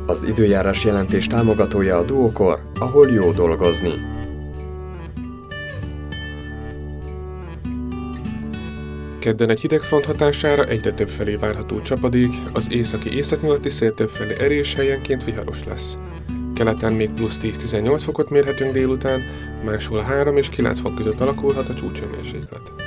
Az időjárás jelentés támogatója a Duokor, ahol jó dolgozni. Kedden egy hideg front hatására egyre több felé várható csapadék, az északi-északnyugati szél többfelé erős, helyenként viharos lesz. Keleten még plusz 10-18 fokot mérhetünk délután, máshol 3 és 9 fok között alakulhat a csúcshőmérséklet.